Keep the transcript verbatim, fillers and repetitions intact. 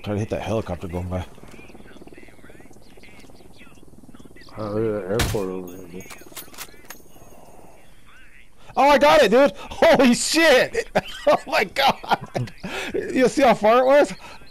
Try to hit that helicopter going by. Oh, look at that airport over there, dude. Oh, I got it, dude! Holy shit! Oh my god! You see how far it was?